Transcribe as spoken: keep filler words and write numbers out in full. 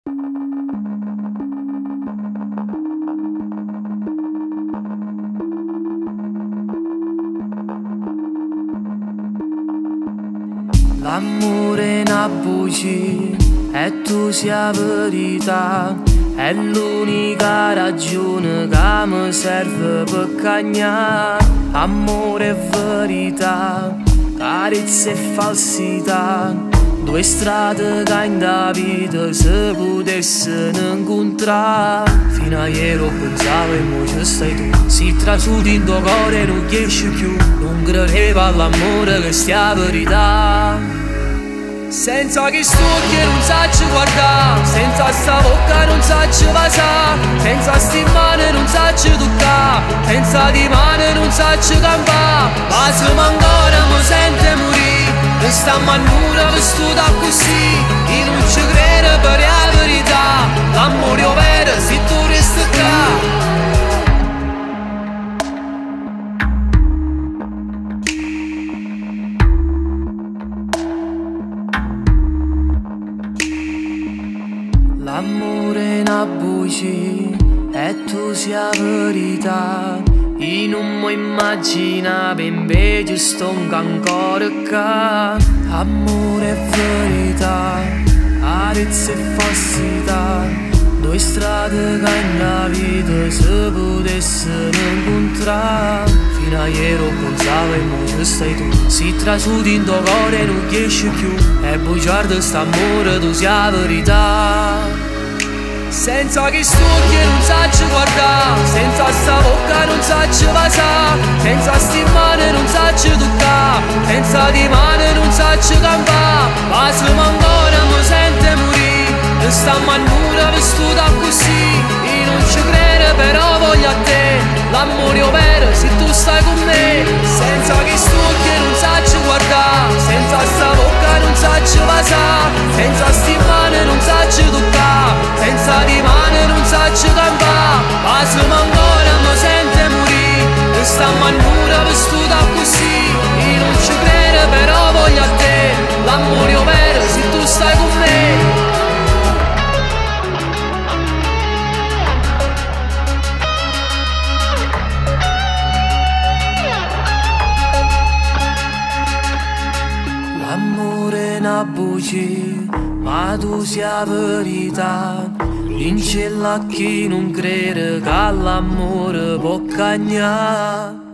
L'amore è una bugia e tu sia verità, è l'unica ragione che mi serve per cagnare. Amore e verità, carezza e falsità, due strade che in da vita si potessero incontrare. Fino a ieri pensavo e mo ci stai tu, si trasuti in tuo cuore e non riesci più. Non credevo all'amore che stia verità. Senza che sto occhi non sacci guardare, senza sta bocca non sacci vasare, senza sti mani non sacci toccare, senza di mani non sacci campare. Ma se ancora mi sente morire, questa mannura vestuta così, io non ci credo per la verità. L'amore è vero se tu resti qua. L'amore è una bugia e tu sia verità, io non mi immaginavo invece sto ancora qua. Amore e verità, carezza e falsità, due strade che nella vita si potessero incontrare. Fino a ieri pensavo e mo ci stai tu, si trasuti in tuo cuore e non riesci più. E bugiardo st'amore tu sia verità. Senza che sto occhi non sacci guardare, senza sta bocca non sacci vasare, senza sti mani non sacci toccare, senza di mani non sacci campare. Ma se ancora mi sente morire, questa mannura vestuta così, io non ci credo però voglio a te. L'amore è vero se tu stai con me. Senza che sto occhi non sacci guardare, senza sta bocca non sacci vasare, senza sti mani non sacci toccare, senza di mani non sacci campare. Ma se ancora mi sente morire, questa mannura vestuta così, io non ci credo però voglio a te. L'amore è vero se tu stai con me. L'amore è una bugia, ma tu sia verità. Vince a chi non crede che l'amore può cagnare.